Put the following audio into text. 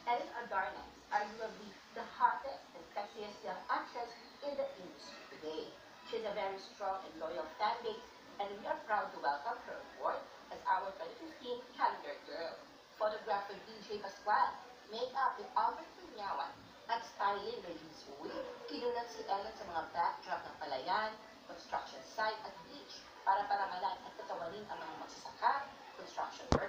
Ellen Adarna is arguably the hottest and sexiest young actress in the industry today. She has a very strong and loyal fan base, and we are proud to welcome her aboard as our 2015 calendar girl. Photographer DJ Pascual, makeup with Albert Cunyawan, at styling Regis Uy. Kinulat si Ellen sa mga backdrop ng palayan, construction site at beach para parangalan at katawanin ang mga magsasaka, construction workers,